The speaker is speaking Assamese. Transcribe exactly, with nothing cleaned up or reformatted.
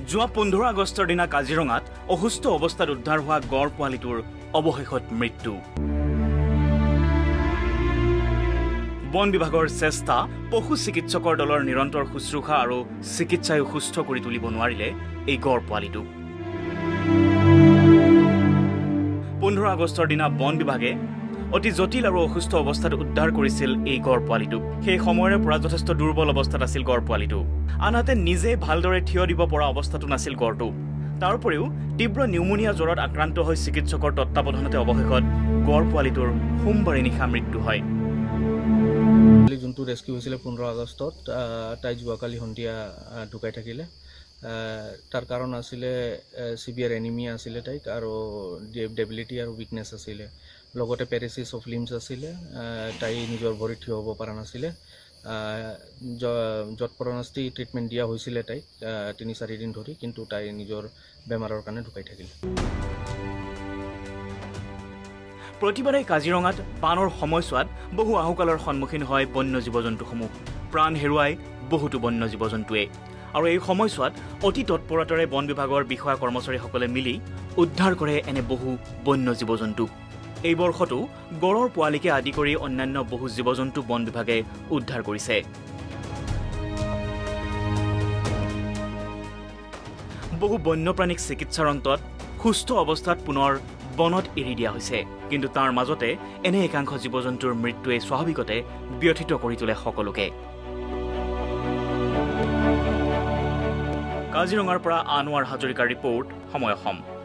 যোৱা পোন্ধৰ আগষ্টৰ দিনা কাজিৰঙাত অসুস্থ অৱস্থাত উদ্ধাৰ হোৱা গড় পোৱালিটোৰ অৱশেষত মৃত্যু। বন বিভাগৰ চেষ্টা, পশু চিকিৎসকৰ দলৰ নিৰন্তৰ শুশ্ৰূষা আৰু চিকিৎসাই সুস্থ কৰি তুলিব নোৱাৰিলে এই গড় পোৱালিটোক। পোন্ধৰ আগষ্টৰ দিনা বন বিভাগে অতি জটিল আৰু অসুস্থ অৱস্থাত উদ্ধাৰ কৰিছিল এই গড় পোৱালিটোক। সেই সময়ৰে পৰা যথেষ্ট দুৰ্বল অৱস্থাত আছিল গড় পোৱালিটো। আনহাতে নিজে ভালদৰে থিয় দিব পৰা অৱস্থাটো নাছিল গড়টো। তাৰ উপৰিও তীব্ৰ নিউমোনিয়া জ্বৰত আক্ৰান্ত হৈ চিকিৎসকৰ তত্বাৱধানতে অৱশেষত গড় পোৱালিটোৰ সোমবাৰে নিশা মৃত্যু হয়। যোনটো ৰেস্কিউ হৈছিলে পোন্ধৰ আগষ্টত তাই যোৱাকালি সন্ধিয়া ঢুকাই থাকিলে। তাৰ কাৰণ আছিলে চিভিয়াৰ এনিমিয়া আছিলে তাইক, আৰু ডেবিলিটি আৰু উইকনেছ আছিলে, লগতে পেৰেচিছ অফ লিম্ছ আছিলে। তাই নিজৰ ভৰিত থিয় হ'ব পৰা নাছিলে। যৎপৰোনাস্তি ট্ৰিটমেণ্ট দিয়া হৈছিলে তাইক তিনি চাৰিদিন ধৰি, কিন্তু তাই নিজৰ বেমাৰৰ কাৰণে ঢুকাই থাকিলে। প্ৰতিবাৰে কাজিৰঙাত বানৰ সময়ছোৱাত বহু আহুকালৰ সন্মুখীন হয় বন্য জীৱ জন্তুসমূহ। প্ৰাণ হেৰুৱাই বহুতো বন্য জীৱ জন্তুৱে। আৰু এই সময়ছোৱাত অতি তৎপৰতাৰে বন বিভাগৰ বিষয়া কৰ্মচাৰীসকলে মিলি উদ্ধাৰ কৰে এনে বহু বন্য জীৱ জন্তু। এই বৰ্ষতো গড়ৰ পোৱালিকে আদি কৰি অন্যান্য বহু জীৱ জন্তু বন বিভাগে উদ্ধাৰ কৰিছে। বহু বন্যপ্ৰাণীক চিকিৎসাৰ অন্তত সুস্থ অৱস্থাত পুনৰ বনত এৰি দিয়া হৈছে। কিন্তু তাৰ মাজতে এনে একাংশ জীৱ জন্তুৰ মৃত্যুৱে স্বাভাৱিকতে ব্যথিত কৰি তোলে সকলোকে। কাজিৰঙাৰ পৰা আনোৱাৰ হাজৰিকাৰ ৰিপৰ্ট, সময় অসম।